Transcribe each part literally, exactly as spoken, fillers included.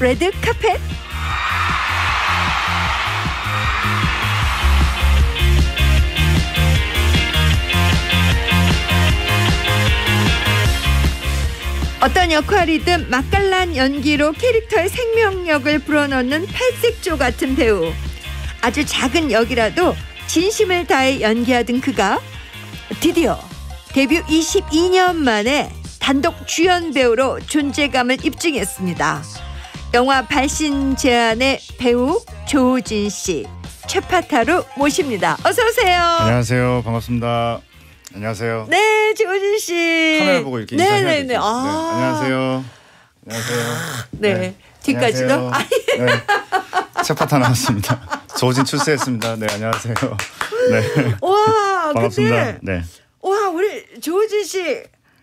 레드 카펫. 어떤 역할이든 맛깔난 연기로 캐릭터의 생명력을 불어넣는 팔색조 같은 배우. 아주 작은 역이라도 진심을 다해 연기하던 그가 드디어 데뷔 이십이 년 만에 단독 주연 배우로 존재감을 입증했습니다. 영화 발신제안의 배우 조우진 씨, 최파타로 모십니다. 어서 오세요. 안녕하세요. 반갑습니다. 안녕하세요. 네, 조우진 씨. 카메라 보고 이렇게 인사해야 네네네. 되죠. 아. 네, 안녕하세요. 안녕하세요. 네, 네. 뒤까지도. 안녕하세요. 네. 채파타 나왔습니다. 조우진 출세했습니다. 네, 안녕하세요. 네. 와, 반갑습니다. 근데 네. 와, 우리 조우진 씨.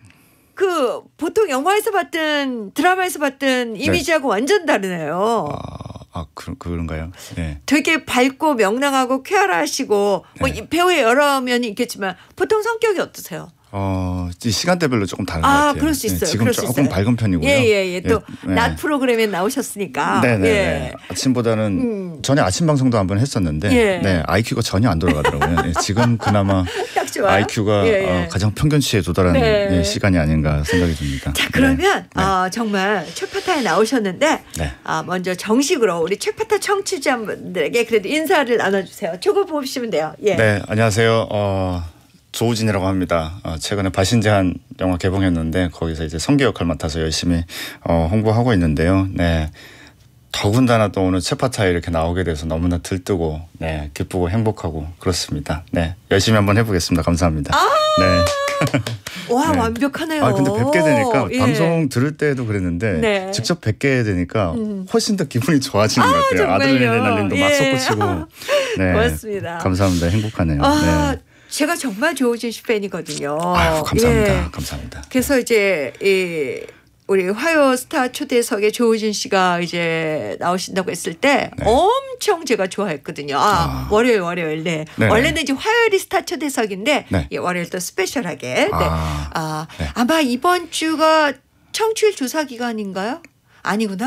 그 보통 영화에서 봤던 드라마에서 봤던 이미지하고 네. 완전 다르네요. 아, 아 그, 그런가요? 네. 되게 밝고 명랑하고 쾌활하시고 네. 뭐 배우의 여러 면이 있겠지만 보통 성격이 어떠세요? 어, 이 시간대별로 조금 다른 것 아, 같아요. 그럴 수 있어요. 네, 지금 그럴 조금 밝은 편이고요. 예예예. 예, 예. 또 네. 낮 프로그램에 나오셨으니까. 네네. 예. 아침보다는 음. 전에 아침 방송도 한번 했었는데, 예. 네 아이큐가 전혀 안 돌아가더라고요. 네, 지금 그나마 딱 좋아요. 아이큐가 예, 예. 어, 가장 평균치에 도달한 네. 예, 시간이 아닌가 생각이 듭니다. 자, 그러면 네. 어, 정말 최파타에 나오셨는데, 네. 아, 먼저 정식으로 우리 최파타 청취자분들에게 그래도 인사를 나눠주세요. 저거 보시면 돼요. 예. 네, 안녕하세요. 어, 조우진이라고 합니다. 어, 최근에 발신제한 영화 개봉했는데 거기서 이제 성기 역할 맡아서 열심히 어, 홍보하고 있는데요. 네, 더군다나 또 오늘 채파타에 이렇게 나오게 돼서 너무나 들뜨고 네, 기쁘고 행복하고 그렇습니다. 네, 열심히 한번 해보겠습니다. 감사합니다. 아 네. 와 네. 완벽하네요. 아 근데 뵙게 되니까 예. 방송 들을 때도 그랬는데 네. 직접 뵙게 되니까 음. 훨씬 더 기분이 좋아지는 아, 것 같아요. 정말요? 아드레날린도 막 예. 솟구치고. 네, 고맙습니다. 감사합니다. 행복하네요. 아, 네. 제가 정말 조우진 씨 팬이거든요. 아유, 감사합니다. 예. 감사합니다. 그래서 이제 이 우리 화요 스타 초대석에 조우진 씨가 이제 나오신다고 했을 때 네. 엄청 제가 좋아했거든요. 아, 아. 월요일 월요일 네. 네네. 원래는 이제 화요일이 스타 초대석인데 네. 예, 월요일 또 스페셜하게. 네. 아. 아, 네. 아마 이번 주가 청취율 조사 기간인가요? 아니구나.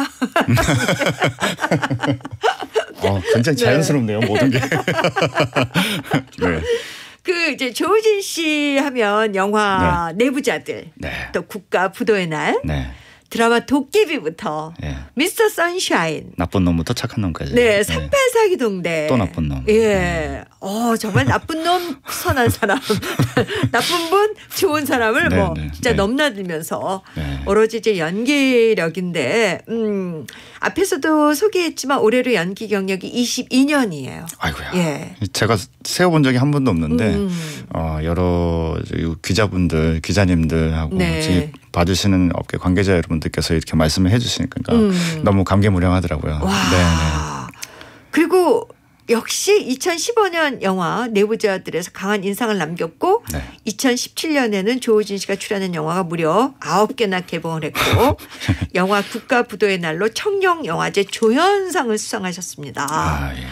어, 굉장히 자연스럽네요. 모든 게. 네. 그 이제 조우진 씨 하면 영화 네. 내부자들, 네. 또 국가 부도의 날, 네. 드라마 도깨비부터 네. 미스터 선샤인, 나쁜 놈부터 착한 놈까지. 네, 삼팔사기동대, 또 나쁜 놈. 예, 네. 어 정말 나쁜 놈, 선한 사람, 나쁜 분, 좋은 사람을 네, 뭐 네, 진짜 네. 넘나들면서 네. 오로지 이제 연기력인데, 음 앞에서도 소개했지만 올해로 연기 경력이 이십이 년이에요. 아이고야. 예. 제가 세워본 적이 한 번도 없는데 음. 어, 여러 기자분들, 기자님들하고 네. 지금 봐주시는 업계 관계자 여러분들께서 이렇게 말씀을 해주시니까 음. 너무 감개무량하더라고요. 와. 네, 네. 그리고 역시 이천십오 년 영화 내부자들에서 강한 인상을 남겼고 네. 이천십칠 년에는 조우진 씨가 출연한 영화가 무려 아홉 개나 개봉을 했고 영화 국가부도의 날로 청룡영화제 조연상을 수상하셨습니다. 아, 예.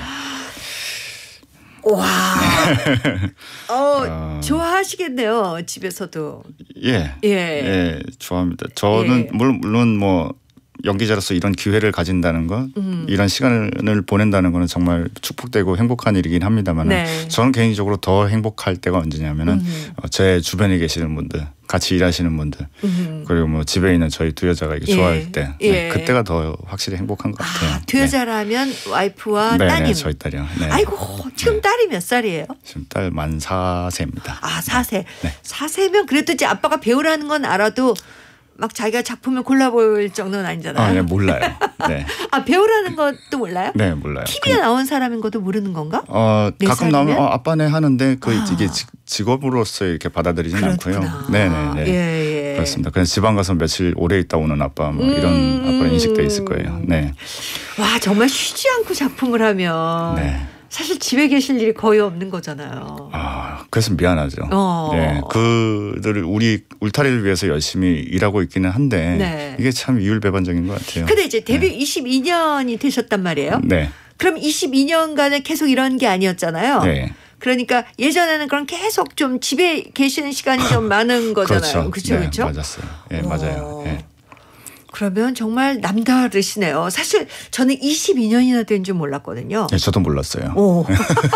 와, 어, 어. 좋아하시겠네요. 집에서도. 예. 예. 예, 좋아합니다. 저는 예. 물론, 물론 뭐 연기자로서 이런 기회를 가진다는 것, 음. 이런 시간을 보낸다는 것은 정말 축복되고 행복한 일이긴 합니다만 네. 저는 개인적으로 더 행복할 때가 언제냐면은 음. 어, 제 주변에 계시는 분들, 같이 일하시는 분들, 음. 그리고 뭐 집에 있는 저희 두 여자가 이렇게 예. 좋아할 때 예. 네, 그때가 더 확실히 행복한 것 같아요. 아, 두 여자라면 와이프와 네. 따님. 네, 저희 딸이요. 네. 아이고, 지금 네. 딸이 몇 살이에요? 지금 딸 만 사 세입니다. 아, 사세. 네. 사세면 그래도 이제 아빠가 배우라는 건 알아도 막 자기가 작품을 골라볼 정도는 아니잖아요. 아, 네, 몰라요. 네. 아, 배우라는 것도 몰라요? 네, 몰라요. 티비에 나온 사람인 것도 모르는 건가? 어, 네 가끔 살이면? 나오면 어, 아빠네 하는데 그 아. 이게 직- 직업으로서 이렇게 받아들이진 그렇구나. 않고요. 네, 네, 네. 예, 예. 그렇습니다. 그냥 지방 가서 며칠 오래 있다 오는 아빠 뭐 이런 음. 아빠로 인식돼 있을 거예요. 네. 와, 정말 쉬지 않고 작품을 하면 네. 사실 집에 계실 일이 거의 없는 거잖아요. 아, 그래서 미안하죠. 어. 네. 그들을 우리 울타리를 위해서 열심히 일하고 있기는 한데 네. 이게 참 이율배반적인 것 같아요. 근데 이제 데뷔 이십이 년이 되셨단 말이에요. 네. 그럼 이십이 년간은 계속 이런 게 아니었잖아요. 네. 그러니까 예전에는 그럼 계속 좀 집에 계시는 시간이 좀 많은 거잖아요. 그렇죠, 네, 그렇죠. 맞았어요. 예, 네, 맞아요. 어. 예. 그러면 정말 남다르시네요. 사실 저는 이십이 년이나 된 줄 몰랐거든요. 네, 저도 몰랐어요. 오.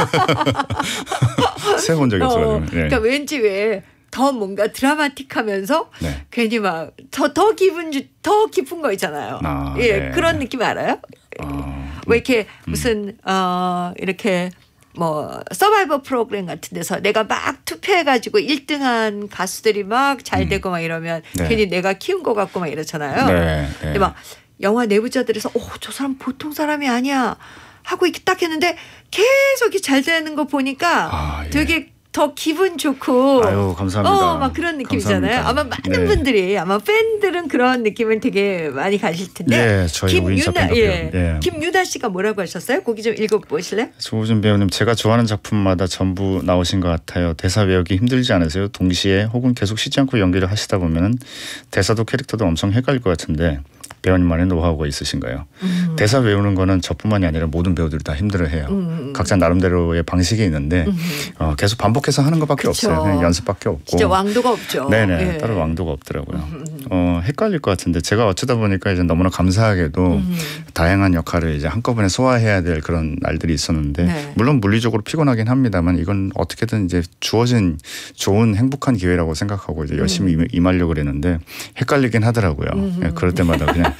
세본 적이 없어요. 어, 네. 그러니까 왠지 왜 더 뭔가 드라마틱하면서 네. 괜히 막 더 더 기분 주, 더 깊은 거 있잖아요. 아, 예, 네. 그런 느낌 알아요? 어, 왜 이렇게 무슨 어 이렇게 뭐 서바이벌 프로그램 같은 데서 내가 막 투표해가지고 일 등한 가수들이 막 잘 음. 되고 막 이러면 네. 괜히 내가 키운 것 같고 막 이렇잖아요. 네, 네. 근데 막 영화 내부자들에서 오, 저 사람 보통 사람이 아니야 하고 이렇게 딱 했는데 계속 이렇게 잘 되는 거 보니까 아, 예. 되게 더 기분 좋고 아유, 감사합니다. 어, 막 그런 느낌이잖아요. 감사합니다. 아마 많은 네. 분들이 아마 팬들은 그런 느낌을 되게 많이 가실 텐데. 예, 저희 우인사 김유나 팬도 예. 배우. 예. 김유나 씨가 뭐라고 하셨어요? 거기 좀 읽어보실래요? 조우진 배우님, 제가 좋아하는 작품마다 전부 나오신 것 같아요. 대사 외우기 힘들지 않으세요? 동시에 혹은 계속 쉬지 않고 연기를 하시다 보면 대사도 캐릭터도 엄청 헷갈릴 것 같은데 배우님만의 노하우가 있으신가요? 음. 대사 외우는 거는 저뿐만이 아니라 모든 배우들이 다 힘들어해요. 음. 각자 나름대로의 방식이 있는데 음. 어, 계속 반복해서 하는 것밖에 그쵸. 없어요. 그냥 연습밖에 없고. 진짜 왕도가 없죠. 네네. 예. 따로 왕도가 없더라고요. 어, 헷갈릴 것 같은데 제가 어쩌다 보니까 이제 너무나 감사하게도 음. 다양한 역할을 이제 한꺼번에 소화해야 될 그런 날들이 있었는데 네. 물론 물리적으로 피곤하긴 합니다만 이건 어떻게든 이제 주어진 좋은 행복한 기회라고 생각하고 이제 열심히 음. 임하려고 그랬는데 헷갈리긴 하더라고요. 음. 예, 그럴 때마다 그냥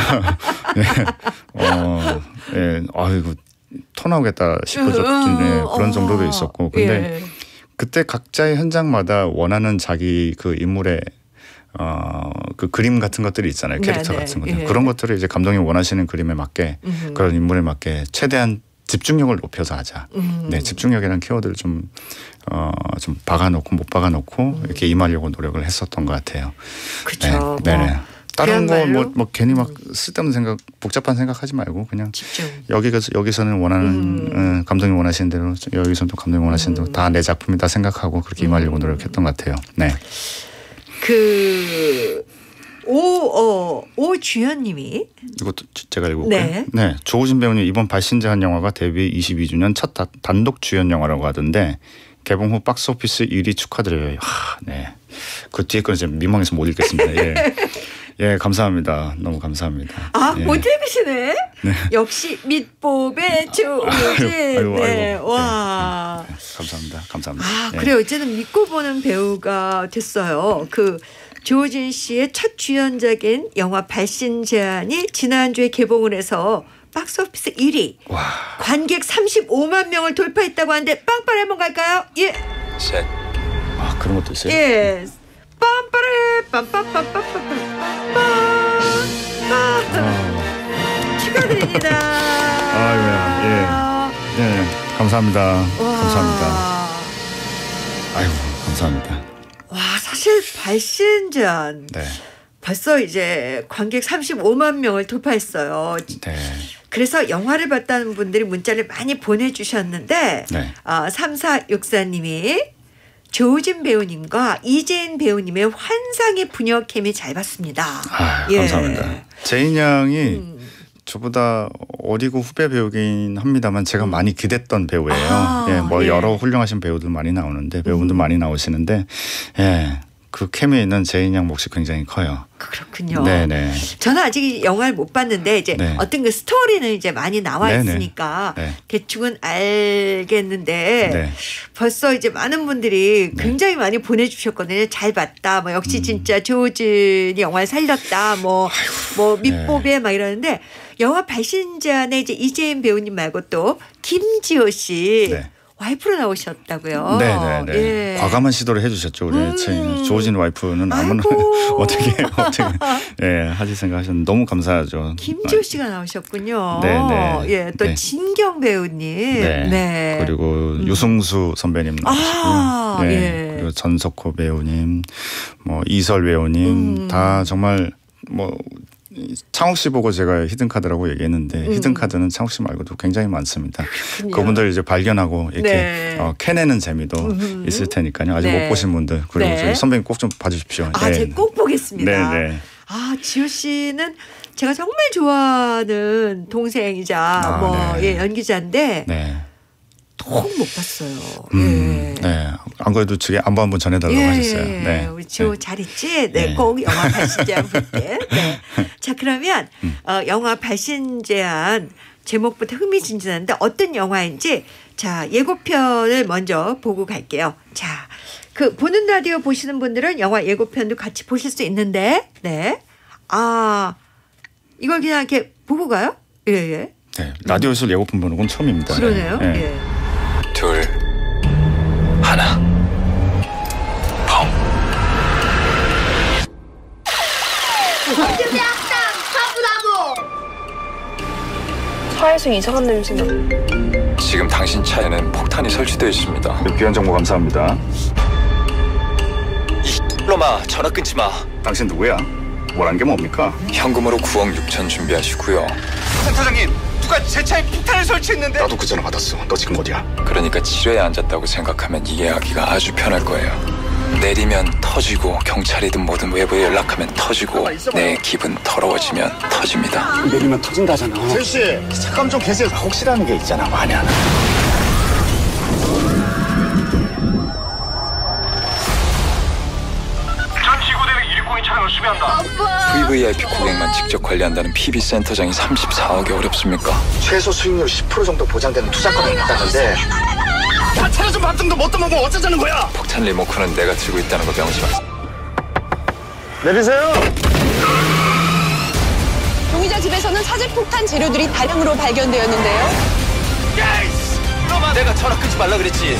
예, 어, 예, 아이고 토 나오겠다 싶어졌 음. 예, 그런 정도도 어. 있었고 근데 예. 그때 각자의 현장마다 원하는 자기 그 인물의 어, 그 그림 같은 것들이 있잖아요. 캐릭터 네네. 같은 것들. 예. 그런 것들을 이제 감독님 원하시는 그림에 맞게 음. 그런 인물에 맞게 최대한 집중력을 높여서 하자. 음. 네, 집중력이라는 키워드를 좀, 어, 좀 박아놓고 못 박아놓고 음. 이렇게 임하려고 노력을 했었던 것 같아요. 그렇죠. 네, 뭐 네네. 다른 거 그야말로 뭐 뭐 괜히 막 쓸데없는 생각, 복잡한 생각하지 말고 그냥 집중. 여기가 여기서는 원하는 음. 음, 감독님 원하시는 대로 여기서는 또 감독님 원하시는 대로 음. 다 내 작품이다 생각하고 그렇게 임하려고 노력했던 것 같아요. 네. 그 오, 어, 오주연님이 이것도 제가 읽어볼게요. 네. 네. 조우진 배우님 이번 발신제한 영화가 데뷔 이십이 주년 첫 다, 단독 주연 영화라고 하던데 개봉 후 박스오피스 일 위 축하드려요. 하, 네. 그 뒤에 거는 제가 민망해서 못 읽겠습니다. 예. 예, 감사합니다. 너무 감사합니다. 아, 예. 못 읽으시네. 네. 역시 밑보배 조우진. 아이고, 네. 아이고. 와. 네, 네. 감사합니다. 감사합니다. 아, 예. 그래요. 이제는 믿고 보는 배우가 됐어요. 그 조우진 씨의 첫 주연작인 영화 발신 제한이 지난주에 개봉을 해서 박스오피스 일 위. 와. 관객 삼십오만 명을 돌파했다고 하는데 빵빠레 한번 갈까요? 예. 셋. 아, 그런 것도 있어요? 예. 빰빠레 빰빰빰빰빰빰빰. 아, 축하드립니다. 아이고야. 예. 네. 감사합니다. 와. 감사합니다. 아이고, 감사합니다. 와, 사실 발신전 네. 벌써 이제 관객 삼십오만 명을 돌파했어요. 네. 그래서 영화를 봤다는 분들이 문자를 많이 보내주셨는데 네. 어, 삼사육사님이 조우진 배우님과 이재인 배우님의 환상의 분역 케미 잘 봤습니다. 아, 예. 감사합니다. 제인 양이 음. 저보다 어리고 후배 배우긴 합니다만 제가 많이 기댔던 배우예요. 아, 예, 뭐 예. 여러 훌륭하신 배우들 많이 나오는데 배우분들 음. 많이 나오시는데 예, 그 케미에 있는 제인 양 몫이 굉장히 커요. 그렇군요. 네네. 저는 아직 영화를 못 봤는데 이제 네. 어떤 그 스토리는 이제 많이 나와 네네. 있으니까 네. 대충은 알겠는데 네. 벌써 이제 많은 분들이 네. 굉장히 많이 보내주셨거든요. 잘 봤다. 뭐 역시 음. 진짜 조우진이 영화를 살렸다. 뭐 뭐 밑보배 막 이러는데 영화 발신자의 이제 이재인 배우님 말고 또 김지호 씨. 네. 와이프로 나오셨다고요. 네네네. 예. 과감한 시도를 해주셨죠. 우리 음. 제 조우진 와이프는 아무나 아이고. 어떻게 어떻게 예 하실 생각하셨는데 너무 감사하죠. 김지호 씨가 나오셨군요. 네네. 예, 또 네. 진경 배우님. 네. 네. 그리고 음. 유승수 선배님 나오시고요. 아, 네. 예. 그리고 전석호 배우님, 뭐 이설 배우님 음. 다 정말 뭐 창욱 씨 보고 제가 히든카드라고 얘기했는데 음. 히든카드는 창욱 씨 말고도 굉장히 많습니다. 그렇군요. 그분들 이제 발견하고 이렇게 네. 어, 캐내는 재미도 음. 있을 테니까요. 아직 네. 못 보신 분들 그리고 네. 저희 선배님 꼭 좀 봐주십시오. 아, 네. 제가 꼭 보겠습니다. 네네. 아, 지호 씨는 제가 정말 좋아하는 동생이자 아, 뭐 네. 예, 연기자인데 네. 통 못 봤어요. 음, 예. 네. 안 그래도 저기 안부 한번 전해달라고 예, 하셨어요. 예. 네. 우리 지호 네. 잘 있지? 네, 네. 꼭 영화 발신제한 볼 때. 네. 자, 그러면 음. 어, 영화 발신제한 제목부터 흥미진진한데 어떤 영화인지 자 예고편을 먼저 보고 갈게요. 자, 그 보는 라디오 보시는 분들은 영화 예고편도 같이 보실 수 있는데, 네, 아 이걸 그냥 이렇게 보고 가요? 예, 예. 네. 라디오에서 예고편 보는 건 처음입니다. 그러네요. 네. 예. 둘, 하나, 펑. 차에서 이상한 냄새 나. 지금 당신 차에는 폭탄이 설치되어 있습니다. 귀한 정보 감사합니다. 이놈아, 전화 끊지 마. 당신 누구야? 뭐라는 게 뭡니까? 현금으로 구억 육천 준비하시고요. 센터장님, 누가 제 차에 폭탄을 설치했는데? 나도 그 전화 받았어. 너 지금 어디야? 그러니까 지뢰에 앉았다고 생각하면 이해하기가 아주 편할 거예요. 내리면 터지고 경찰이든 뭐든 외부에 연락하면 터지고 내 기분 더러워지면 터집니다. 내리면 터진다잖아. 셋씨 잠깐 좀 계세요. 혹시라는 게 있잖아. 만약. 전 지구대를 일공인 차량을 수배한다. 브이브이아이피 고객만 직접 관리한다는 피비 센터장이 삼십사억이 어렵습니까? 최소 수익률 십 퍼센트 정도 보장되는 투자권이 있다는데. 다 차려준 밥등도 못 떠먹으면 어쩌자는 거야? 폭탄 리모컨은 내가 들고 있다는 거 명시 마. 내리세요. 용의자 집에서는 사제폭탄 재료들이 다량으로 발견되었는데요. 이놈아, 내가 전화 끊지 말라 그랬지.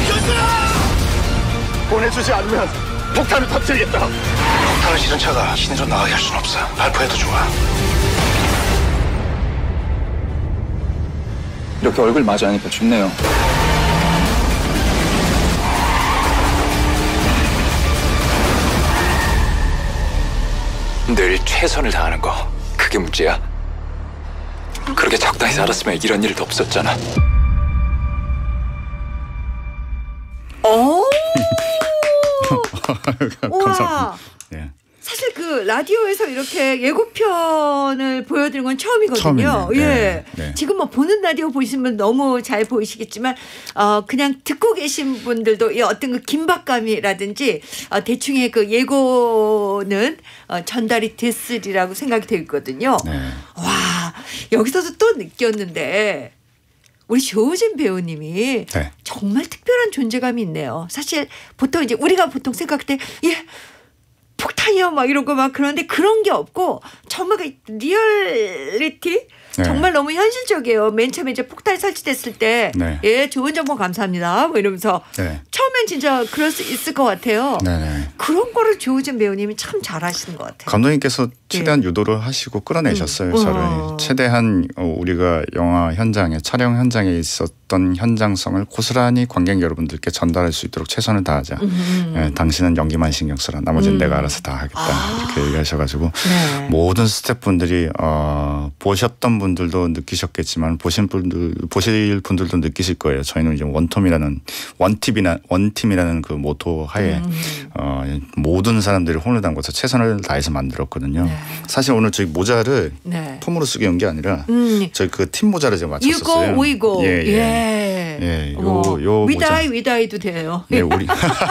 보내주지 않으면 폭탄을 터뜨리겠다. 폭탄을 실은 차가 시내로 나가게 할 순 없어. 발포해도 좋아. 이렇게 얼굴 마주하니까 좋네요. 늘 최선을 다하는 거, 그게 문제야. 그렇게 적당히 살았으면 이런 일도 없었잖아. 오. 우와. 감사합니다. 네. 사실 그 라디오에서 이렇게 예고편을 보여드린 건 처음이거든요. 처음이네요. 예. 네, 네. 지금 뭐 보는 라디오 보시면 너무 잘 보이시겠지만 어 그냥 듣고 계신 분들도 이 어떤 그 긴박감이라든지 어 대충의 그 예고는 어 전달이 됐으리라고 생각이 들거든요. 네. 와, 여기서도 또 느꼈는데 우리 조우진 배우님이 네. 정말 특별한 존재감이 있네요. 사실 보통 이제 우리가 보통 생각할 때 예. 폭탄이요 막 이러고 막 그런데 그런 게 없고 정말 그 리얼리티 네. 정말 너무 현실적이에요. 맨 처음에 이제 폭탄이 설치됐을 때 네. 예, 좋은 정보 감사합니다 뭐 이러면서 네. 처음엔 진짜 그럴 수 있을 것 같아요. 네네. 그런 거를 조우진 배우님이 참 잘하시는 것 같아요. 감독님께서 최대한 유도를 하시고 끌어내셨어요. 음. 저를 어. 최대한 우리가 영화 현장에 촬영 현장에 있었던 현장성을 고스란히 관객 여러분들께 전달할 수 있도록 최선을 다하자. 음. 예, 당신은 연기만 신경 써라. 나머지는 음. 내가 알아서 다 하겠다. 아. 이렇게 얘기하셔가지고 네. 모든 스태프분들이 어, 보셨던 분들도 느끼셨겠지만 보신 분들 보실 분들도 느끼실 거예요. 저희는 이제 원톰이라는 원팀이나 원팀이라는 그 모토 하에 음. 어, 모든 사람들이 혼을 담궈서 최선을 다해서 만들었거든요. 네. 사실 오늘 저희 모자를 네. 폼으로 쓰게 온 게 아니라 음. 저희 그 팀 모자를 제가 맞췄었어요. 이거 오이고 예, 예. 예. 예, 요- 어머, 요 위다이 모자. 위다이도 돼요. 네, 우리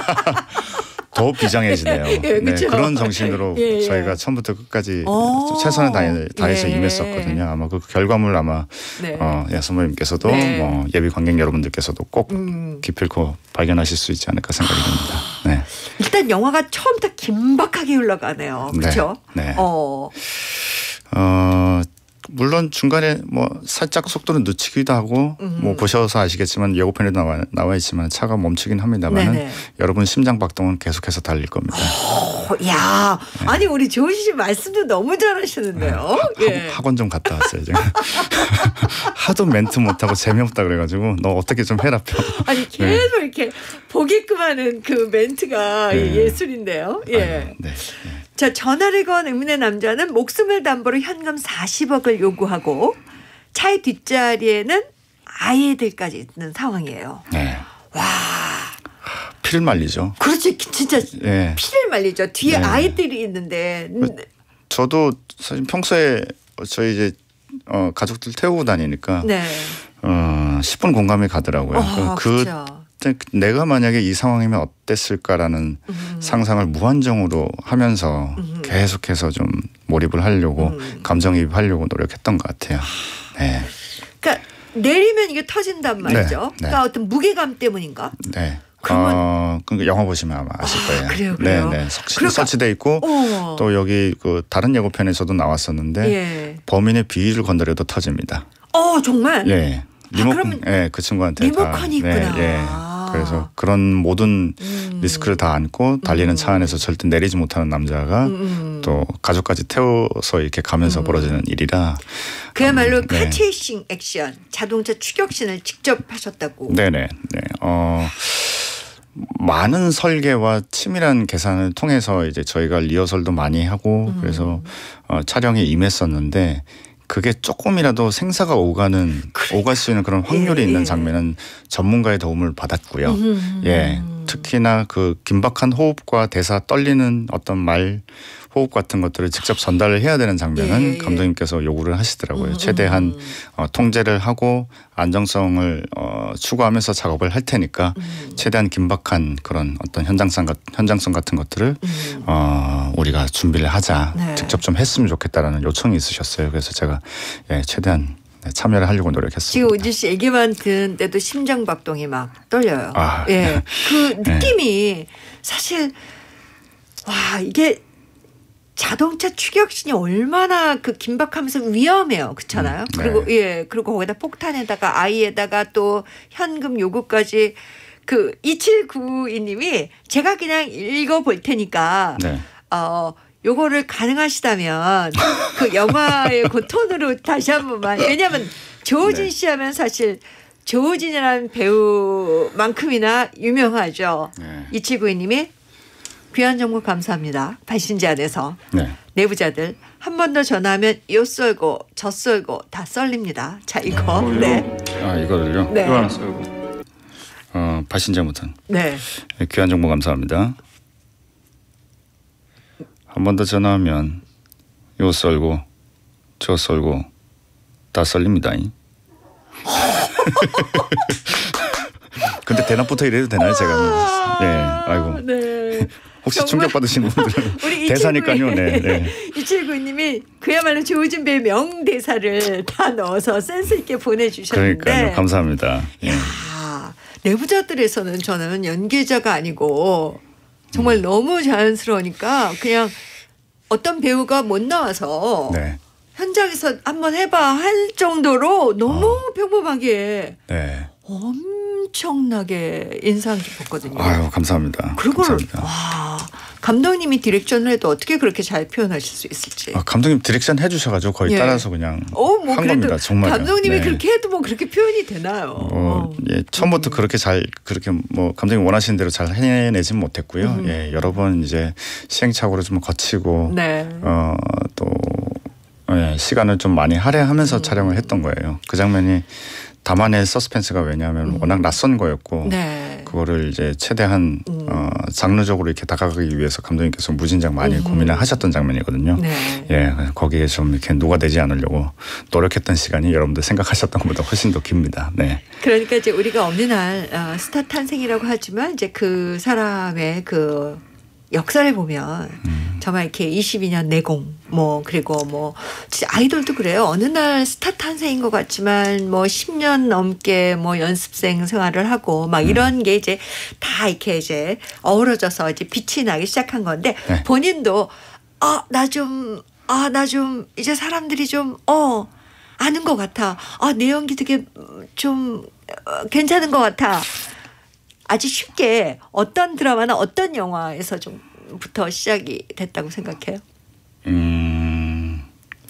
더 비장해지네요. 예, 네, 그쵸? 그런 정신으로 예, 예. 저희가 처음부터 끝까지 오, 최선을 다해, 다해서 예. 임했었거든요. 아마 그 결과물 아마 네. 어, 예, 선배님께서도 네. 뭐 예비 관객 여러분들께서도 꼭 음. 기필코 발견하실 수 있지 않을까 생각이 듭니다. 네. 일단 영화가 처음부터 긴박하게 흘러가네요. 네. 그렇죠? 네. 어. 어, 물론 중간에 뭐 살짝 속도를 늦추기도 하고 음. 뭐 보셔서 아시겠지만 예고편에 나와 나와 있지만 차가 멈추긴 합니다만은 네네. 여러분 심장 박동은 계속해서 달릴 겁니다. 어, 야, 아니 우리 조은 씨 말씀도 너무 잘하시는데요. 예. 학, 학원 좀 갔다 왔어요. 제가. 하도 멘트 못하고 재미없다 그래가지고 너 어떻게 좀 해라 펴. 아니 계속 이렇게 보게끔 하는 그 멘트가 네. 예술인데요. 예. 아유, 네. 자, 전화를 건 의문의 남자는 목숨을 담보로 현금 사십억을 요구하고 차의 뒷자리에는 아이들까지 있는 상황이에요. 네. 와, 피를 말리죠. 그렇지, 진짜 예. 피를 말리죠. 뒤에 네. 아이들이 있는데. 저도 사실 평소에 저희 이제 어, 가족들 태우고 다니니까 네. 어, 십 분 공감이 가더라고요. 어, 그 그렇죠. 때 내가 만약에 이 상황이면 어땠을까라는 음. 상상을 무한정으로 하면서 음. 계속해서 좀 몰입을 하려고 음. 감정이입하려고 노력했던 것 같아요. 네. 그러니까 내리면 이게 터진단 말이죠. 네, 네. 그러니까 어떤 무게감 때문인가? 네. 그러면- 어, 그 영화 보시면 아마 아실 아, 거예요. 그래요, 그래요? 네, 네. 설치, 그러니까- 설치돼 있고 어. 또 여기 그 다른 예고편에서도 나왔었는데 예. 범인의 비위를 건드려도 터집니다. 어 정말. 예. 리모, 아, 그러면 예, 그 친구한테 리모컨이 다, 있구나. 네, 예. 그래서 그런 모든 음. 리스크를 다 안고 달리는 차 안에서 절대 내리지 못하는 남자가 음. 또 가족까지 태워서 이렇게 가면서 음. 벌어지는 일이라 그야말로 음, 네. 카체이싱 액션, 자동차 추격신을 직접 하셨다고. 네네. 네. 어, 많은 설계와 치밀한 계산을 통해서 이제 저희가 리허설도 많이 하고 음. 그래서 어, 촬영에 임했었는데 그게 조금이라도 생사가 오가는 오갈 수 있는 그런 확률이 예, 있는 예. 장면은 전문가의 도움을 받았고요. 음. 예, 특히나 그 긴박한 호흡과 대사 떨리는 어떤 말 호흡 같은 것들을 직접 전달을 해야 되는 장면은 예, 예. 감독님께서 요구를 하시더라고요. 음, 최대한 음. 어, 통제를 하고 안정성을 어, 추구하면서 작업을 할 테니까 음. 최대한 긴박한 그런 어떤 현장성, 같- 현장성 같은 것들을 음. 어, 우리가 준비를 하자. 네. 직접 좀 했으면 좋겠다라는 요청이 있으셨어요. 그래서 제가 예, 최대한 네, 참여를 하려고 노력했습니다. 지금 우지 씨 얘기만 듣는데도 심장 박동이 막 떨려요. 아, 예, 네. 그 느낌이 사실 와 이게 자동차 추격신이 얼마나 그 긴박하면서 위험해요, 그렇잖아요. 음, 네. 그리고 예, 그리고 거기다 폭탄에다가 아이에다가 또 현금 요구까지 그 이칠구이님이 제가 그냥 읽어볼 테니까 네. 어. 요거를 가능하시다면 그 영화의 그 톤으로 다시 한 번만 왜냐하면 조우진 네. 씨 하면 사실 조우진이라는 배우만큼이나 유명하죠. 네. 이칠구이님이 귀한 정보 감사합니다. 발신제 안에서 네. 내부자들 한 번 더 전화하면 요 썰고 저 썰고 다 썰립니다. 자 이거 네. 아 이거를요. 네. 이거 하나 썰고. 어 발신자부터 네. 귀한 정보 감사합니다. 한 번 더 전화하면 요 썰고 저 썰고 다 썰립니다. 근데 대낮부터 이래도 되나요 제가? 네, 아이고. 네. 혹시 정말 충격 받으신 분들은 우리 대사니까요. 네, 네. 이칠구이님이 그야말로 조우진 배의 명대사를 다 넣어서 센스 있게 보내주셨는데 그러니까요. 감사합니다. 예. 야, 내부자들에서는 저는 연기자가 아니고 정말 음. 너무 자연스러우니까 그냥 어떤 배우가 못 나와서 네, 현장에서 한번 해봐 할 정도로 너무 어. 평범하게 네. 엄청나게 인상 깊었거든요. 아유 감사합니다. 그걸 감사합니다. 와 감독님이 디렉션을 해도 어떻게 그렇게 잘 표현하실 수 있을지. 아, 감독님 디렉션 해주셔가지고 거의 예. 따라서 그냥 어, 뭐 한 그래도 겁니다. 정말. 감독님이 그렇게 해도 뭐 그렇게 표현이 되나요? 어, 예, 처음부터 그렇게 잘 그렇게 뭐 감독님 원하시는 대로 잘 해내진 못했고요. 음. 예, 여러 번 이제 시행착오를 좀 거치고 네. 어, 또 예, 시간을 좀 많이 할애하면서 음. 촬영을 했던 거예요. 그 장면이 다만의 서스펜스가 왜냐하면 워낙 낯선 거였고 음. 네. 그거를 이제 최대한 음. 어, 장르적으로 이렇게 다가가기 위해서 감독님께서 무진장 많이 음. 고민을 하셨던 장면이거든요. 네. 예, 그래서 거기에 좀 이렇게 녹아내지 않으려고 노력했던 시간이 여러분들 생각하셨던 것보다 훨씬 더 깁니다. 네. 그러니까 이제 우리가 어느 날 어, 스타 탄생이라고 하지만 이제 그 사람의 그 역사를 보면 음. 정말 이렇게 이십이 년 내공 뭐 그리고 뭐 진짜 아이돌도 그래요. 어느 날 스타 탄생인 것 같지만 뭐 십 년 넘게 뭐 연습생 생활을 하고 막 이런 게 이제 다 이렇게 이제 어우러져서 이제 빛이 나기 시작한 건데 네. 본인도 아 나 좀 아 나 좀 이제 사람들이 좀 어 아는 것 같아. 아 내 연기 되게 좀 어, 괜찮은 것 같아. 아주 쉽게 어떤 드라마나 어떤 영화에서 좀부터 시작이 됐다고 생각해요? 음,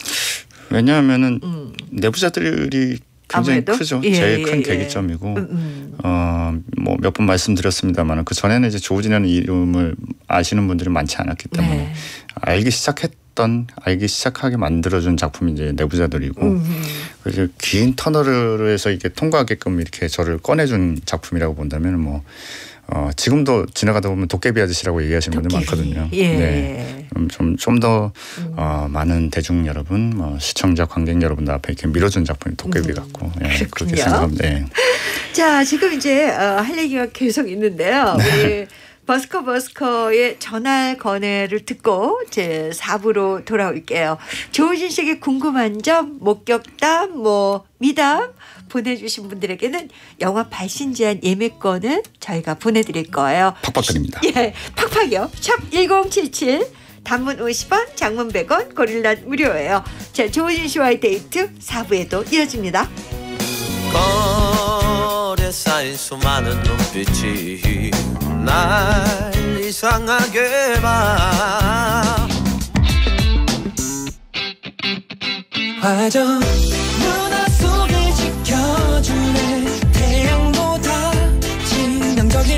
왜냐하면은 음. 내부자들이 굉장히 아무래도? 크죠. 예, 제일 예, 큰 예. 계기점이고 음, 음. 어, 뭐 몇 번 말씀드렸습니다만 그 전에는 이제 조우진이라는 이름을 아시는 분들이 많지 않았기 때문에 네. 알기 시작했던 알기 시작하게 만들어준 작품이 이제 내부자들이고 음. 그래서 긴 터널에서 이렇게 통과하게끔 이렇게 저를 꺼내준 작품이라고 본다면 뭐 어, 지금도 지나가다 보면 도깨비 아저씨라고 얘기하시는 분들 도깨비. 많거든요. 예. 네. 좀 좀 더 음. 어, 많은 대중 여러분, 뭐 시청자 관객 여러분들 앞에 이렇게 밀어준 작품이 도깨비 음. 같고 예, 그렇군요. 그렇게 생각합니다. 예. 자, 지금 이제 어, 할 얘기가 계속 있는데요. 우리 버스커 버스커의 전할 건애를 듣고 제 사 부로 돌아올게요. 조우진 씨에게 궁금한 점, 목격담, 뭐 미담 보내주신 분들에게는 영화 발신 제한 예매권을 저희가 보내드릴 거예요. 팍팍 드립니다. 예, 팍팍이요. 샵 일공칠칠 단문 오십 원, 장문 백 원, 고릴라 무료예요. 자, 조우진 씨와의 데이트 사 부에도 이어집니다. 거리에 쌓인 수많은 눈빛이 날 이상하게 봐. 화정 누나 속을 지켜주네. 태양보다 치명적인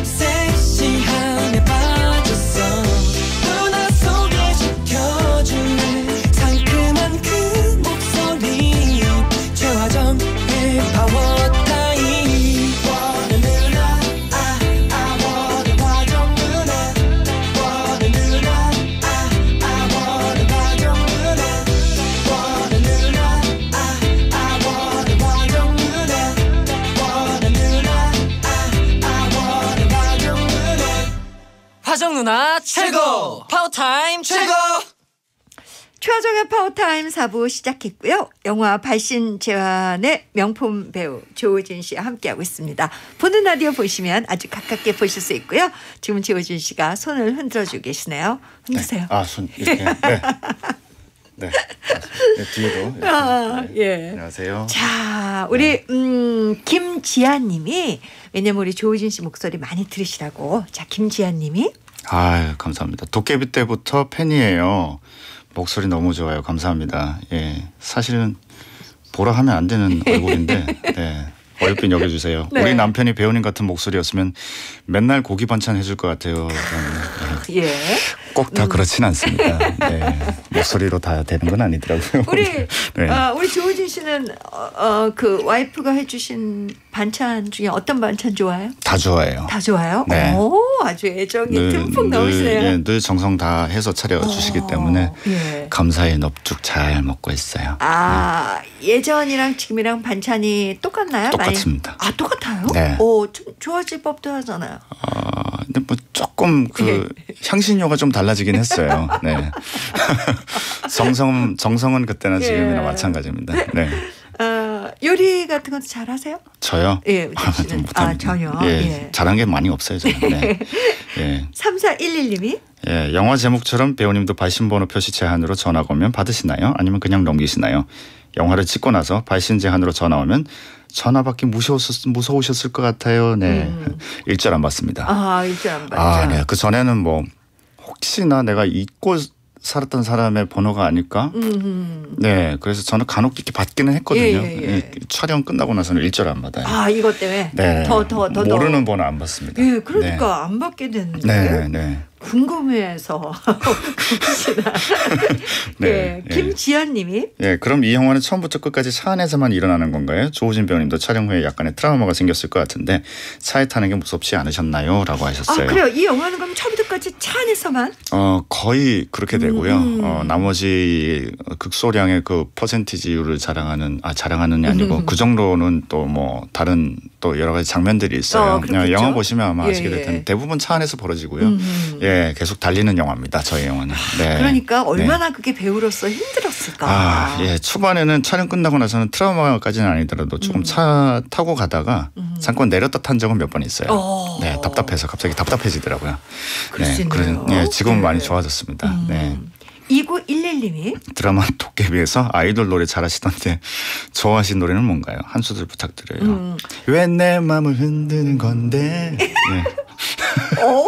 섹시함에 빠졌어. 누나 속을 지켜주네. 상큼한 그 목소리 최화정의 파워타임. 원해 누나 아, 아 원해 화정 누나. 원해 누나 아, 아 원해 화정 누나. 원해 누나 아, 아 원해 화정 누나. 원해 누나 아, 아 원해 화정 누나. 화정 누나 최고! 파워타임 최고! 최화정의 파워타임 사 부 시작했고요. 영화 발신 제환의 명품 배우 조우진 씨와 함께하고 있습니다. 보는 라디오 보시면 아주 가깝게 보실 수 있고요. 지금 조우진 씨가 손을 흔들어주고 계시네요. 흔드세요. 네. 아, 손 이렇게. 네. 네. 네, 뒤에도. 아, 네. 예. 안녕하세요. 자, 우리 음, 김지아 님이 왜냐면 우리 조우진 씨 목소리 많이 들으시라고. 자, 김지아 님이 아, 감사합니다. 도깨비 때부터 팬이에요. 목소리 너무 좋아요. 감사합니다. 예, 사실은 보라 하면 안 되는 얼굴인데 네, 어렵게 여겨주세요. 네. 우리 남편이 배우님 같은 목소리였으면 맨날 고기 반찬 해줄 것 같아요. 네. 예. 꼭 다 그렇진 않습니다. 네. 목소리로 다 되는 건 아니더라고요. 우리 네. 어, 우리 조우진 씨는 어, 어, 그 와이프가 해주신 반찬 중에 어떤 반찬 좋아해요? 다 좋아해요. 다 좋아요? 네. 오, 아주 애정이 듬뿍 넘으시네요. 예, 늘 정성 다 해서 차려주시기 어, 때문에 예. 감사히 넙죽 잘 먹고 있어요. 아, 예전이랑 지금이랑 반찬이 똑같나요? 똑같습니다. 많이? 아, 똑같아요? 네. 오, 좀 좋아질 법도 하잖아요. 어, 근데 뭐 조금 그 향신료가 좀 달라지긴 했어요. 네. 정성 정성은 그때나 지금이나 예. 마찬가지입니다. 네. 어, 요리 같은 것도 잘하세요? 저요? 예, 우진 아, 씨는. 좀 못합니다. 아, 전혀? 예, 예. 잘한 게 많이 없어요, 저는. 네. 예. 삼사일일 님이 예, 영화 제목처럼 배우님도 발신번호 표시 제한으로 전화가 오면 받으시나요? 아니면 그냥 넘기시나요? 영화를 찍고 나서 발신 제한으로 전화 오면 전화 받기 무서우셨, 무서우셨을 것 같아요. 네. 음. 일절 안 받습니다. 아, 일절 안 받죠. 아, 네. 그 전에는 뭐 혹시나 내가 잊고 살았던 사람의 번호가 아닐까? 음. 네. 그래서 저는 간혹 이렇게 받기는 했거든요. 예, 예, 예. 이 촬영 끝나고 나서는 일절 안 받아요. 아, 이것 때문에 네. 더 더 더 모르는 번호 안 받습니다. 예, 그러니까 안 받게 됐는데 네, 네. 궁금해서 혹시나 네, 예, 예. 김지연님이 예, 그럼 이 영화는 처음부터 끝까지 차 안에서만 일어나는 건가요? 조우진 배우님도 촬영 후에 약간의 트라우마가 생겼을 것 같은데 차에 타는 게 무섭지 않으셨나요? 라고 아 하셨어요. 그래요. 이 영화는 그럼 처음부터 끝까지 차 안에서만 어, 거의 그렇게 되고요. 음. 어, 나머지 극소량의 그 퍼센티지율을 자랑하는 아 자랑하는 게 아니고 음. 그 정도는 또 뭐 다른 또 여러 가지 장면들이 있어요. 어, 그렇겠죠. 영화 보시면 아마 예, 아시게 될 텐데 예. 대부분 차 안에서 벌어지고요. 음. 예, 계속 달리는 영화입니다. 저희 영화는. 네. 그러니까 네. 얼마나 그게 배우로서 힘들었을까. 아, 예. 초반에는 촬영 끝나고 나서는 트라우마까지는 아니더라도 조금 음. 차 타고 가다가 음. 잠깐 내렸다 탄 적은 몇 번 있어요. 어. 네, 답답해서 갑자기 답답해지더라고요. 그럴 수 그래, 있네요. 예, 지금은 네. 많이 좋아졌습니다. 음. 네. 이구일일 님이 드라마 도깨비에서 아이돌 노래 잘하시던데 좋아하신 노래는 뭔가요? 한 소절 부탁드려요. 음. 왜 내 마음을 흔드는 건데? 네. 오.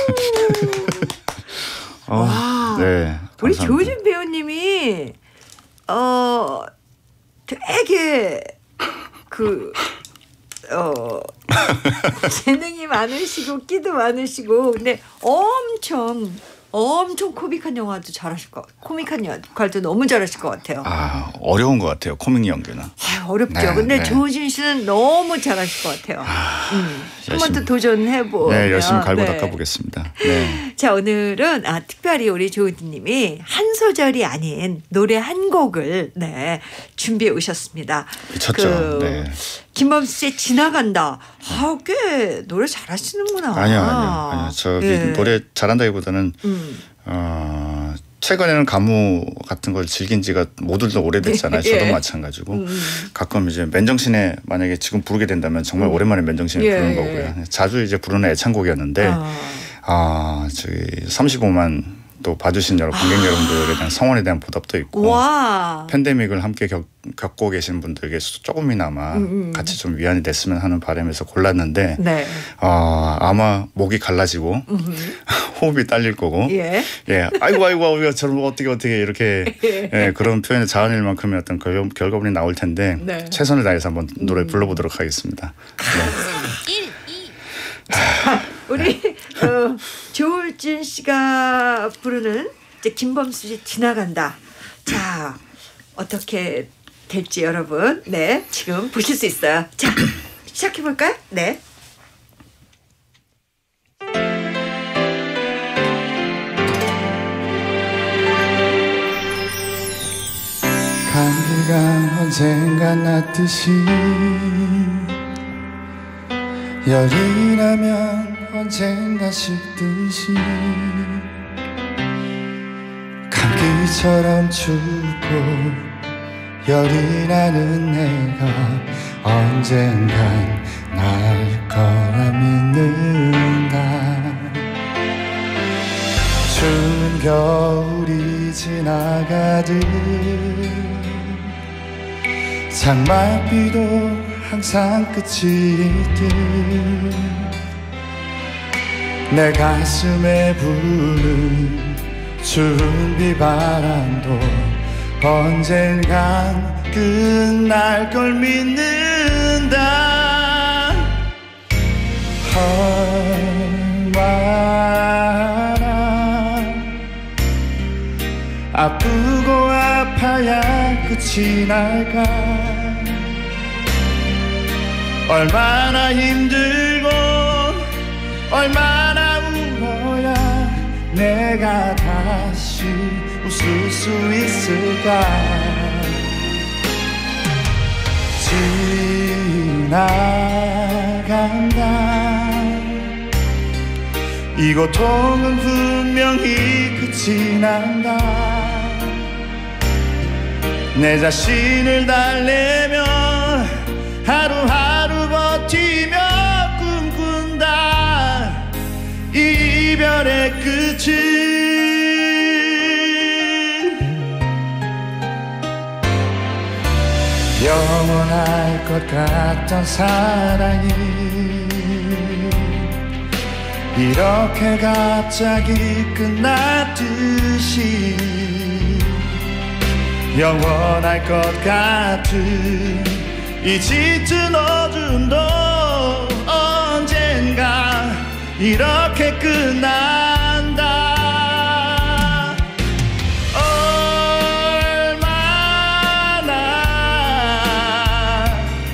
어, 와. 네. 우리 감사합니다. 조우진 배우님이 어 되게 그 어, 재능이 많으시고 끼도 많으시고 근데 엄청 엄청 코믹한 영화도 잘하실 것 코믹한 역할도 너무 잘하실 것 같아요. 아, 어려운 것 같아요. 코믹 연기는. 아, 어렵죠. 네, 근데 네. 조우진 씨는 너무 잘하실 것 같아요. 음, 한 번 더 열심히- 도전해보. 네, 열심히 갈고 닦아보겠습니다. 네. 자, 오늘은 아, 특별히 우리 조우진님이 한 소절이 아닌 노래 한 곡을 네 준비해 오셨습니다. 미쳤죠. 그 네. 김범수 씨 지나간다. 아, 꽤 노래 잘하시는구나. 아니요, 아니요, 아니요. 저 예. 노래 잘한다기보다는 음. 어, 최근에는 가무 같은 걸 즐긴 지가 모두들 오래됐잖아요. 예. 저도 마찬가지고 음. 가끔 이제 맨정신에 만약에 지금 부르게 된다면 정말 음. 오랜만에 맨정신에 예, 부르는 예. 거고요. 자주 이제 부르는 애창곡이었는데 아. 아, 저기 삼십오만 또 봐주신 여러 관객 아. 여러분들에 대한 성원에 대한 보답도 있고 와. 팬데믹을 함께 겪, 겪고 계신 분들에게 조금이나마 음, 음. 같이 좀 위안이 됐으면 하는 바람에서 골랐는데 네. 어, 아마 목이 갈라지고 호흡이 딸릴 거고 예. 예, 아이고 아이고 아이고 저런 어떻게 어떻게 이렇게 예, 그런 표현의 자원일 만큼의 어떤 결, 결과물이 나올 텐데 네. 최선을 다해서 한번 노래 불러보도록 하겠습니다. 네. 우리 어, 조울진 씨가 부르는 이제 김범수 씨 지나간다. 자, 어떻게 될지 여러분, 네, 지금 보실 수 있어요. 자, 시작해 볼까요? 네. 감기가 언젠가 났듯이 열이 나면 언젠가 식듯이 감기처럼 춥고 열이 나는 내가 언젠간 날 거라 믿는다. 추운 겨울이 지나가듯 장맛비도 항상 끝이 있듯 내 가슴에 부는 추운 비바람도 언젠간 끝날 걸 믿는다. 얼마나 아프고 아파야 끝이 날까. 얼마나 힘들고 얼마나 울어야 내가 다시 웃을 수 있을까. 지나간다. 이 고통은 분명히 끝이 난다. 내 자신을 달래며 하루하루 버티며 꿈꾼다. 이 이별의 끝을 영원할 것 같던 사랑이 이렇게 갑자기 끝났듯이 영원할 것 같은 이 짙은 어둠도 언젠가 이렇게 끝난다. 얼마나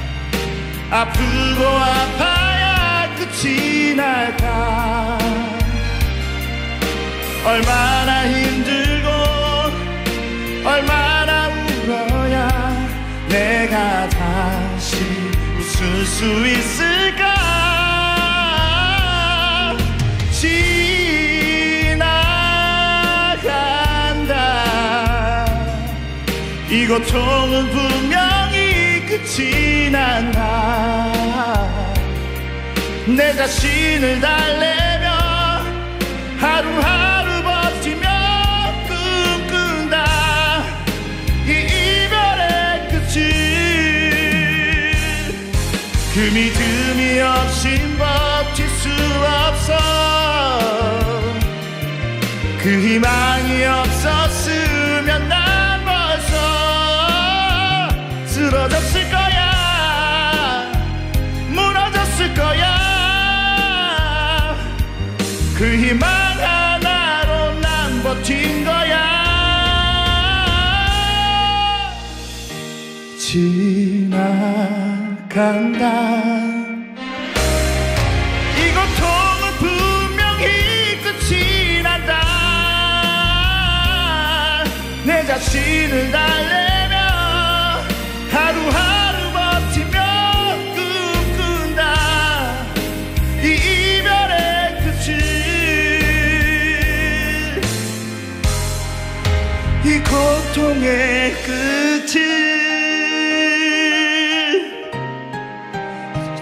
아프고 아파야 끝이 날까. 얼마나 힘들고 얼마나 울어야 내가 다시 웃을 수 있을까. 지나간다. 이 고통은 분명히 끝이 난다. 내 자신을 달래며 하루하루 버티며 꿈꾼다. 이 이별의 끝을 그 믿음이 없인 버틸 수 없어. 그 희망이 없었으면 난 벌써 쓰러졌을 거야. 무너졌을 거야. 그 희망 하나로 난 버틴 거야. 지나간다. 이 고통은 분명히 끝이 난다. 내 자신을 달래며 하루하루 버티며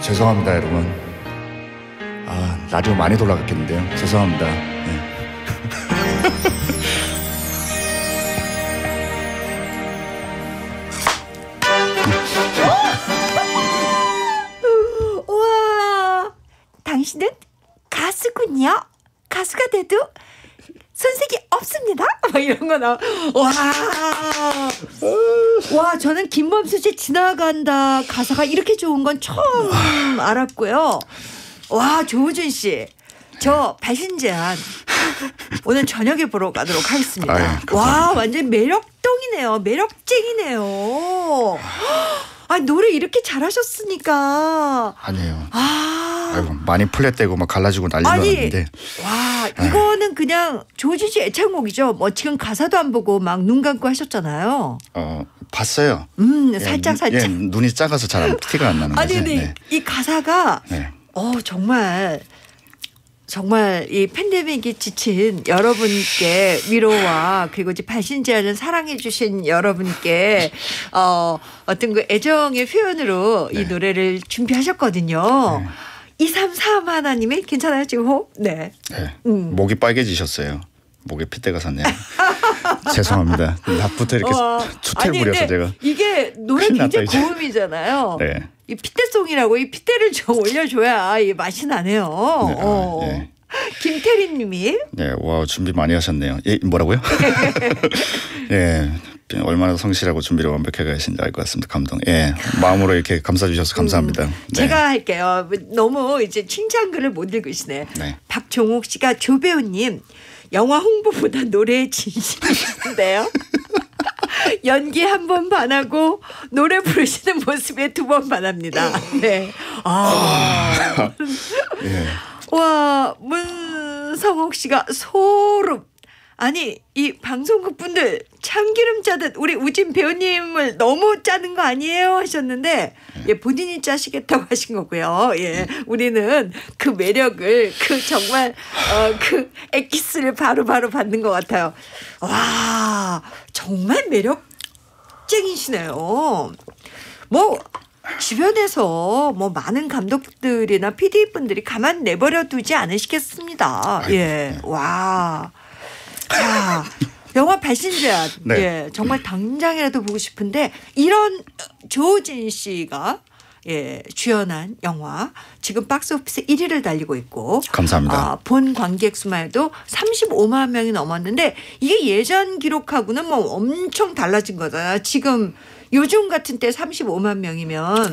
죄송합니다, 여러분. 아, 라디오 많이 돌아갔겠는데요. 죄송합니다. 네. 우와, 당신은 가수군요. 가수가 돼도 손색이 없습니다. 막 이런 거 나. 와, 와, 저는 김범수 씨 지나간다 가사가 이렇게 좋은 건 처음 알았고요. 와, 조우준 씨, 저 발신제한 오늘 저녁에 보러 가도록 하겠습니다. 아유, 와, 완전 매력덩이네요. 매력쟁이네요. 아, 노래 이렇게 잘하셨으니까. 아니에요. 아, 아이고, 많이 플랫되고 막 갈라지고 난리가 아니, 났는데. 와, 이거는 그냥 조지 씨 애창곡이죠. 뭐 지금 가사도 안 보고 막 눈 감고 하셨잖아요. 어, 봤어요. 음, 예, 살짝 눈- 살짝. 예, 눈이 작아서 잘 안- 티가 안 나는 거지. 아니, 네. 네. 이 가사가 네. 어 정말 정말 이 팬데믹이 지친 여러분께 위로와 그리고 이제 발신제안을 사랑해 주신 여러분께 어 어떤 그 애정의 표현으로 네. 이 노래를 준비하셨거든요. 네. 이삼삼 하나님의 괜찮아요 지금 호흡? 네. 네. 음. 목이 빨개지셨어요. 목에 핏대가 섰네요. 죄송합니다. 낮부터 이렇게 와, 추태를 아니, 부려서 근데 제가. 이게 노래 큰일 났다, 굉장히 이제. 고음이잖아요. 네. 이 핏대송이라고 이 핏대를 좀 올려줘야 이 맛이 나네요. 네, 아, 어. 네. 김태린님이 네, 와 준비 많이 하셨네요. 예, 뭐라고요? 예, 얼마나 성실하고 준비를 완벽하게 하신지 알 것 같습니다. 감동. 예, 마음으로 이렇게 감싸주셔서 감사합니다. 네. 제가 할게요. 너무 이제 칭찬글을 못 읽으시네. 네. 박종옥 씨가 조배우님 영화 홍보보다 노래에 진심이신데요. 연기 한 번 반하고 노래 부르시는 모습에 두 번 반합니다. 네. 아. 예. 와, 문성옥 씨가 소름. 아니, 이 방송국 분들 참기름 짜듯 우리 우진 배우님을 너무 짜는 거 아니에요 하셨는데 예, 본인이 짜시겠다고 하신 거고요. 예, 우리는 그 매력을 그 정말 어, 그 엑기스를 바로바로 받는 것 같아요. 와, 정말 매력쟁이시네요. 뭐 주변에서 뭐 많은 감독들이나 피디 분들이 가만 내버려 두지 않으시겠습니다. 예, 와. 자, 영화 발신제안. 네. 예, 정말 당장이라도 보고 싶은데 이런 조우진 씨가 예, 주연한 영화 지금 박스오피스 일 위를 달리고 있고 감사합니다. 아, 본 관객 수만 해도 삼십오만 명이 넘었는데 이게 예전 기록하고는 뭐 엄청 달라진 거잖아요. 지금 요즘 같은 때 삼십오만 명이면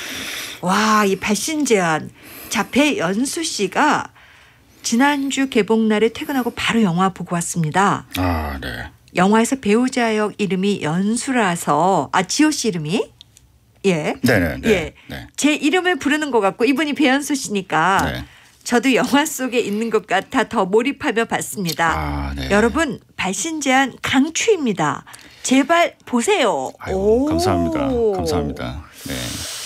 와, 이 발신제안. 자, 배연수 씨가 지난주 개봉날에 퇴근하고 바로 영화 보고 왔습니다. 아, 네. 영화에서 배우자 역 이름이 연수라서 아, 지호 씨 이름이 예. 네네. 네, 예. 네. 제 이름을 부르는 것 같고 이분이 배연수 씨니까 네. 저도 영화 속에 있는 것 같아 더 몰입하며 봤습니다. 아, 네. 여러분 발신제안 강추입니다. 제발 보세요. 아이고, 오. 감사합니다. 감사합니다. 네.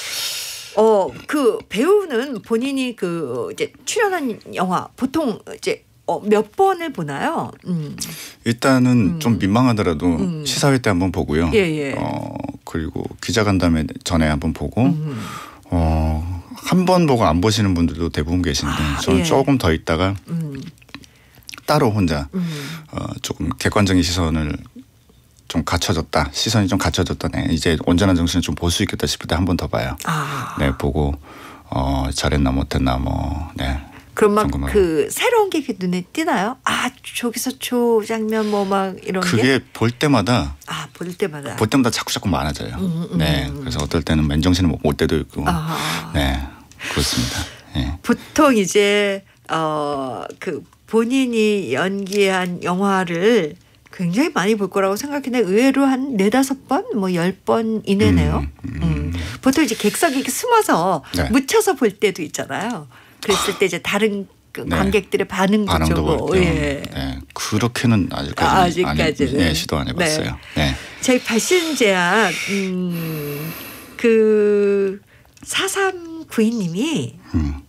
어, 그 배우는 본인이 그 이제 출연한 영화 보통 이제 어, 몇 번을 보나요? 음. 일단은 음. 좀 민망하더라도 음. 시사회 때 한번 보고요. 예, 예. 어, 그리고 기자간담회 전에 한번 보고 음. 어, 한 번 보고 안 보시는 분들도 대부분 계신데 아, 저는 예. 조금 더 있다가 음. 따로 혼자 음. 어, 조금 객관적인 시선을 좀 갖춰졌다. 시선이 좀 갖춰졌다. 네. 이제 온전한 정신을 좀 볼 수 있겠다 싶을 때 한 번 더 봐요. 아. 네, 보고 어, 잘했나 못했나 뭐 네. 그럼 막 궁금하고. 그 새로운 게 이렇게 눈에 띄나요? 아, 저기서 저 장면 뭐 막 이런 게? 그게 볼 때마다 아, 볼 때마다. 볼 때마다 자꾸 자꾸 많아져요. 음, 음, 네, 음. 그래서 어떨 때는 맨정신에 못 볼 때도 있고, 아. 네, 그렇습니다. 네. 보통 이제 어, 그 본인이 연기한 영화를 굉장히 많이 볼 거라고 생각했는데 의외로 한 네다섯 번, 뭐 열 번 이내네요. 음, 음, 음. 보통 이제 객석에 이렇게 숨어서 네. 묻혀서 볼 때도 있잖아요. 그랬을 때 이제 다른 그 네. 관객들의 반응도 반응도 보고. 볼 때, 예. 네, 그렇게는 아직까지 아, 아직까지는. 안, 네, 시도 안 해봤어요. 네. 저희 발신제안 음, 그 사삼구이 님이 음.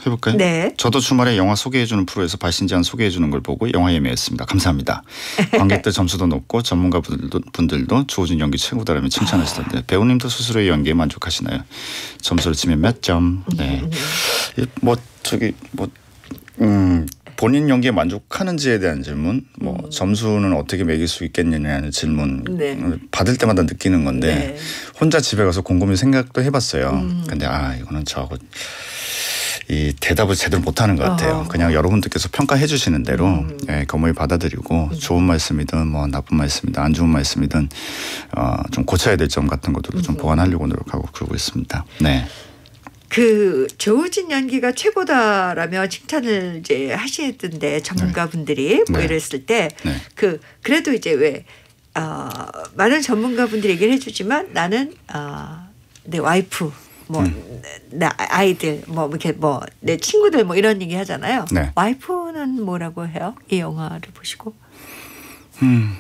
해볼까요? 네. 저도 주말에 영화 소개해주는 프로에서 발신제한 소개해주는 걸 보고 영화 예매했습니다. 감사합니다. 관객들 점수도 높고 전문가분들도 분들도 조우진 연기 최고다라며 칭찬하시던데 배우님도 스스로의 연기에 만족하시나요? 점수를 치면 몇 점? 네. 뭐 저기 뭐 음. 본인 연기에 만족하는지에 대한 질문, 뭐 음. 점수는 어떻게 매길 수 있겠느냐는 질문 네. 받을 때마다 느끼는 건데 네. 혼자 집에 가서 곰곰이 생각도 해봤어요. 음. 근데 아 이거는 저하고 이 대답을 제대로 못하는 것 같아요. 어허. 그냥 여러분들께서 평가해 주시는 대로 음. 예, 겸허히 받아들이고 음. 좋은 말씀이든 뭐 나쁜 말씀이든 안 좋은 말씀이든 어, 좀 고쳐야 될 점 같은 것들을 음. 좀 보완하려고 노력하고 그러고 있습니다. 네. 그 조우진 연기가 최고다라며 칭찬을 이제 하시던데 전문가분들이 네. 뭐 이랬을 때 그 네. 그래도 이제 왜 어, 많은 전문가분들이 얘기를 해주지만 나는 어, 내 와이프 뭐 나 음. 아이들 뭐 이렇게 뭐 내 친구들 뭐 이런 얘기 하잖아요. 네. 와이프는 뭐라고 해요? 이 영화를 보시고. 음.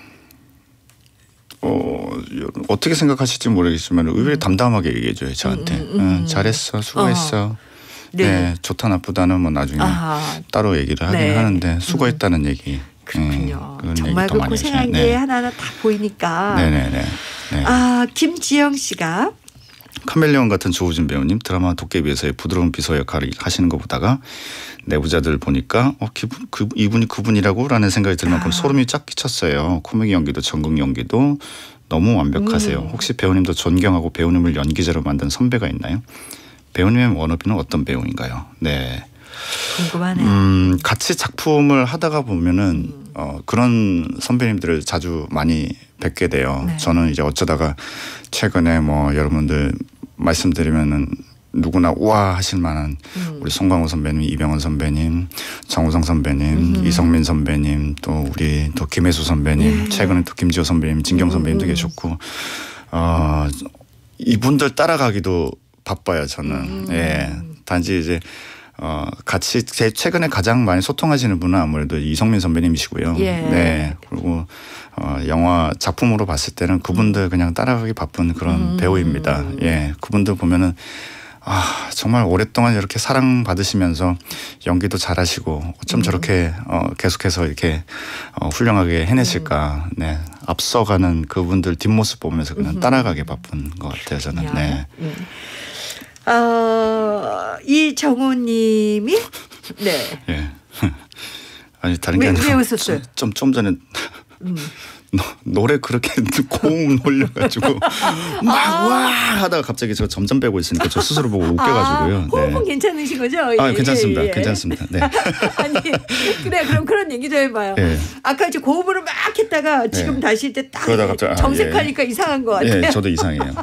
어, 어떻게 생각하실지 모르겠지만 의외로 음. 담담하게 얘기해줘요 저한테. 음, 음, 음. 응, 잘했어, 수고했어. 어. 네. 네, 좋다 나쁘다는 뭐 나중에 아하. 따로 얘기를 하긴 네. 하는데 수고했다는 음. 얘기. 그렇군요. 네, 정말 그 고생한 게 네. 하나하나 다 보이니까. 네네네. 네. 아 김지영 씨가. 카멜레온 같은 조우진 배우님 드라마 도깨비에서의 부드러운 비서 역할을 하시는 거 보다가 내부자들 보니까 어, 기분, 그, 이분이 그분이라고 라는 생각이 들 만큼 아. 소름이 쫙 끼쳤어요. 코믹 연기도 전극 연기도 너무 완벽하세요. 음. 혹시 배우님도 존경하고 배우님을 연기자로 만든 선배가 있나요? 배우님의 워너비는 어떤 배우인가요? 네. 궁금하네요. 음, 같이 작품을 하다가 보면은 음. 어, 그런 선배님들을 자주 많이 뵙게 돼요. 네. 저는 이제 어쩌다가 최근에 뭐 여러분들 말씀드리면은 누구나 우와 하실 만한 음. 우리 송강호 선배님, 이병헌 선배님, 정우성 선배님, 음. 이성민 선배님, 또 우리 또 김혜수 선배님, 예. 최근에 또 김지호 선배님, 진경 선배님도 음. 계셨고 어, 이분들 따라가기도 바빠요. 저는. 음. 예. 단지 이제 어, 같이 제 최근에 가장 많이 소통하시는 분은 아무래도 이성민 선배님이시고요. 예. 네. 그리고 어, 영화 작품으로 봤을 때는 그분들 그냥 따라가기 바쁜 그런 음. 배우입니다. 예. 그분들 보면은 아, 정말 오랫동안 이렇게 사랑받으시면서 연기도 잘하시고 어쩜 음. 저렇게 어, 계속해서 이렇게 어, 훌륭하게 해내실까. 음. 네. 앞서가는 그분들 뒷모습 보면서 그냥 따라가기 바쁜 것 같아요. 저는. 네. 음. 어, 이정우님이 네. 예. 아니 다른 게 왜, 아니라 왜 웃었어요? 좀 좀 전에 음. 노, 노래 그렇게 고음 올려가지고 막 와 하다가 갑자기 저 점점 빼고 있으니까 저 스스로 보고 웃겨가지고요. 아, 호흡은 네. 괜찮으신 거죠? 아 예, 괜찮습니다. 예, 예. 괜찮습니다. 네. 아니 그래 그럼 그런 얘기 좀 해봐요. 예. 아까 이제 고음으로 막 했다가 지금 예. 다시 이제 딱 정색하니까 아, 예. 이상한 것 같아요. 예, 저도 이상해요.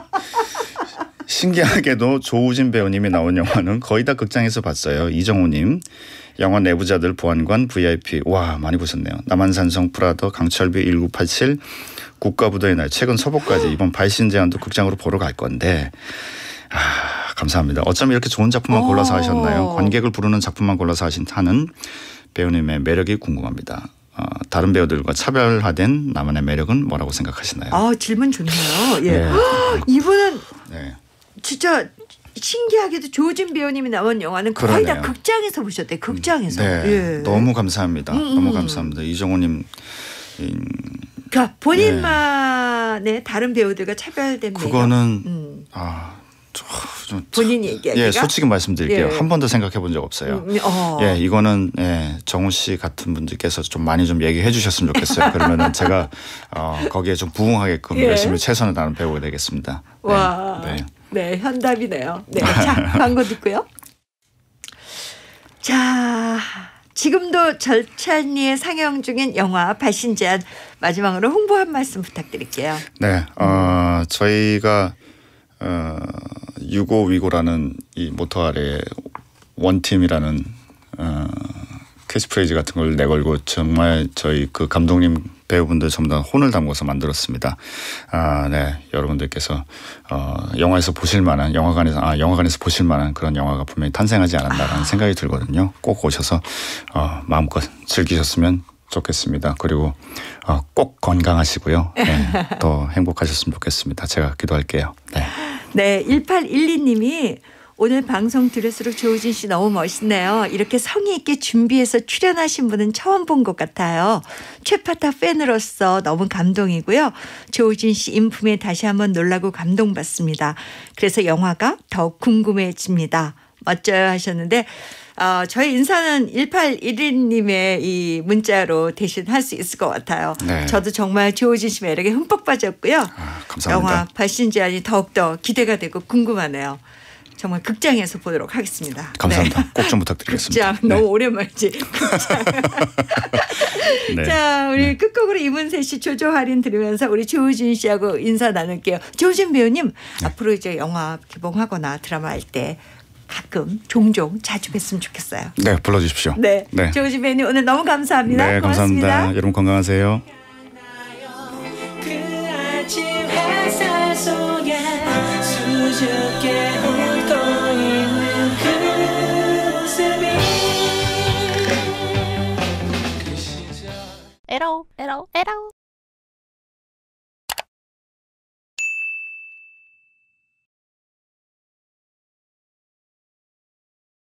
신기하게도 조우진 배우님이 나온 영화는 거의 다 극장에서 봤어요. 이정우님 영화 내부자들 보안관 브이아이피 와 많이 보셨네요. 남한산성 프라더 강철비 천구백팔십칠 국가부도의 날 최근 서보까지 이번 발신 제안도 극장으로 보러 갈 건데 아 감사합니다. 어쩜 이렇게 좋은 작품만 골라서 하셨나요? 관객을 부르는 작품만 골라서 하신 하는 배우님의 매력이 궁금합니다. 어, 다른 배우들과 차별화된 나만의 매력은 뭐라고 생각하시나요? 아 질문 좋네요. 예. 네. 이분은 네. 진짜 신기하게도 조우진 배우님이 나온 영화는 거의 그러네요. 다 극장에서 보셨대요. 극장에서. 네, 예. 너무 감사합니다. 음, 너무 감사합니다. 이정우님. 음, 그러니까 본인만의 네. 다른 배우들과 차별된 매력. 그거는 음. 아, 저, 저, 본인이 얘기하기가? 예, 솔직히 말씀드릴게요. 예. 한 번도 생각해 본 적 없어요. 음, 어. 예, 이거는 예, 정우 씨 같은 분들께서 좀 많이 좀 얘기해 주셨으면 좋겠어요. 그러면은 제가 어, 거기에 좀 부응하게끔 예. 열심히 최선을 다하는 배우가 되겠습니다. 네. 와. 네. 네, 현답이네요. 네, 자 광고 듣고요. 자, 지금도 절찬리에 상영 중인 영화 발신 제안 마지막으로 홍보 한 말씀 부탁드릴게요. 네, 어, 저희가 어, 유고 위고라는 이 모토 아래 원팀이라는 어, 캐치프레이즈 같은 걸 내걸고 정말 저희 그 감독님 배우분들 전부 다 혼을 담궈서 만들었습니다. 아, 네, 여러분들께서 어, 영화에서 보실 만한 영화관에서 아 영화관에서 보실 만한 그런 영화가 분명히 탄생하지 않았나라는 아. 생각이 들거든요. 꼭 오셔서 어, 마음껏 즐기셨으면 좋겠습니다. 그리고 어, 꼭 건강하시고요. 네, 더 행복하셨으면 좋겠습니다. 제가 기도할게요. 네. 네, 일팔일이 님이 오늘 방송 들을수록 조우진 씨 너무 멋있네요. 이렇게 성의 있게 준비해서 출연하신 분은 처음 본 것 같아요. 최파타 팬으로서 너무 감동이고요. 조우진 씨 인품에 다시 한번 놀라고 감동받습니다. 그래서 영화가 더 궁금해집니다. 멋져요 하셨는데 어, 저희 인사는 일팔일일 님의 이 문자로 대신 할 수 있을 것 같아요. 네. 저도 정말 조우진 씨 매력에 흠뻑 빠졌고요. 아, 감사합니다. 영화 발신제안이 더욱더 기대가 되고 궁금하네요. 정말 극장에서 보도록 하겠습니다. 감사합니다. 네. 꼭 좀 부탁드리겠습니다. 극장 너무 오랜만이지. 극장. 네. 자, 우리 네. 끝곡으로 이문세 씨 조조 할인 들으면서 우리 조우진 씨하고 인사 나눌게요. 조우진 배우님 네. 앞으로 이제 영화 개봉하거나 드라마 할 때 가끔 종종 자주 뵀으면 좋겠어요. 네, 불러주십시오. 네, 네. 조우진 배우님 오늘 너무 감사합니다. 네, 고맙습니다. 감사합니다. 여러분 건강하세요. 그 아침 햇살 속에 수줍게 웃고 있는 그 모습이 에러 에러 에러